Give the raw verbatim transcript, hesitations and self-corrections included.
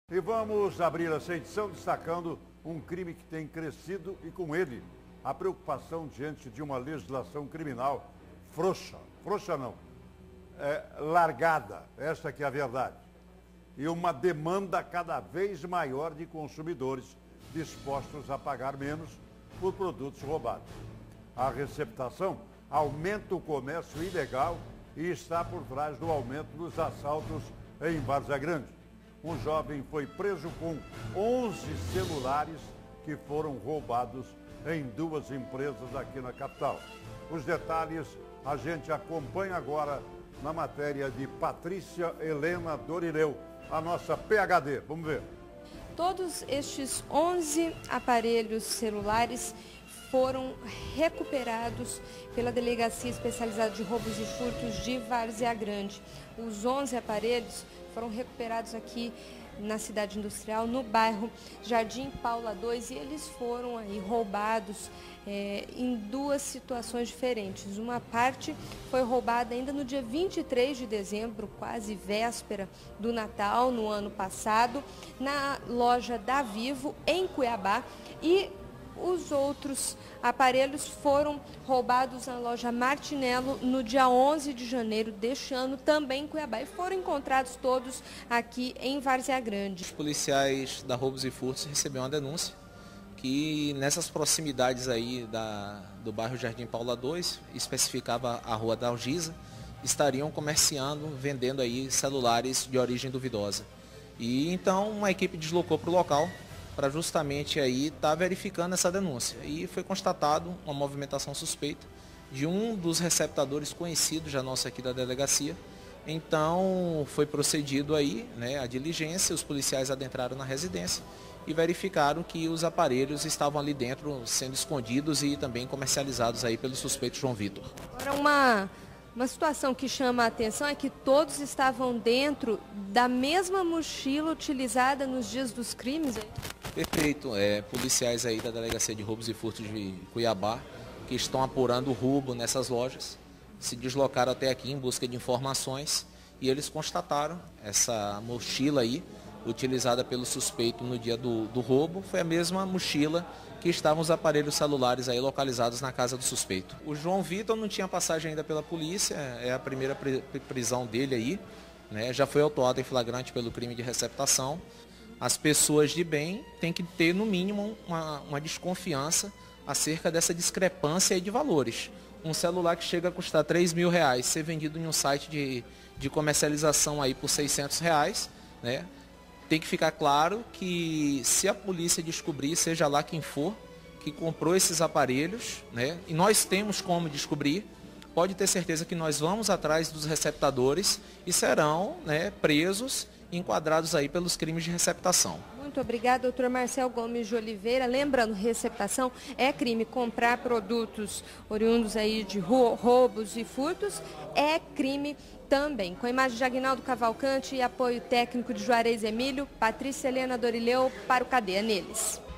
E vamos abrir essa edição destacando um crime que tem crescido e com ele a preocupação diante de uma legislação criminal frouxa. Frouxa não, é, largada, esta que é a verdade. E uma demanda cada vez maior de consumidores dispostos a pagar menos por produtos roubados. A receptação aumenta o comércio ilegal e está por trás do aumento dos assaltos em Várzea Grande. Um jovem foi preso com onze celulares que foram roubados em duas empresas aqui na capital. Os detalhes a gente acompanha agora na matéria de Patrícia Helena Dorileu, a nossa P H D. Vamos ver. Todos estes onze aparelhos celulares foram recuperados pela Delegacia Especializada de Roubos e Furtos de Várzea Grande. Os onze aparelhos foram recuperados aqui na cidade industrial, no bairro Jardim Paula dois, e eles foram aí roubados é, em duas situações diferentes. Uma parte foi roubada ainda no dia vinte e três de dezembro, quase véspera do Natal, no ano passado, na loja da Vivo, em Cuiabá, e os outros aparelhos foram roubados na loja Martinello no dia onze de janeiro deste ano, também em Cuiabá, e foram encontrados todos aqui em Várzea Grande. Os policiais da Roubos e Furtos receberam uma denúncia que nessas proximidades aí da, do bairro Jardim Paula dois, especificava a rua da Algisa, estariam comerciando, vendendo aí celulares de origem duvidosa. E então uma equipe deslocou para o local para justamente aí estar tá verificando essa denúncia. E foi constatado uma movimentação suspeita de um dos receptadores conhecidos já nosso aqui da delegacia. Então foi procedido aí, né, a diligência, os policiais adentraram na residência e verificaram que os aparelhos estavam ali dentro sendo escondidos e também comercializados aí pelo suspeito João Vitor. Agora uma... Uma situação que chama a atenção é que todos estavam dentro da mesma mochila utilizada nos dias dos crimes. Hein? Perfeito. É, policiais aí da Delegacia de Roubos e Furtos de Cuiabá, que estão apurando o roubo nessas lojas, se deslocaram até aqui em busca de informações e eles constataram essa mochila aí, utilizada pelo suspeito no dia do, do roubo, foi a mesma mochila que estavam os aparelhos celulares aí localizados na casa do suspeito. O João Vitor não tinha passagem ainda pela polícia, é a primeira prisão dele aí, né? Já foi autuado em flagrante pelo crime de receptação. As pessoas de bem têm que ter, no mínimo, uma, uma desconfiança acerca dessa discrepância aí de valores. Um celular que chega a custar três mil reais, ser vendido em um site de, de comercialização aí por seiscentos reais, né? Tem que ficar claro que se a polícia descobrir, seja lá quem for, que comprou esses aparelhos, né, e nós temos como descobrir, pode ter certeza que nós vamos atrás dos receptadores e serão, né, presos e enquadrados aí pelos crimes de receptação. Muito obrigada, doutor Marcel Gomes de Oliveira. Lembrando, receptação é crime. Comprar produtos oriundos aí de roubos e furtos é crime também. Com a imagem de Aguinaldo Cavalcante e apoio técnico de Juarez Emílio, Patrícia Helena Dorileu para o Cadeia Neles.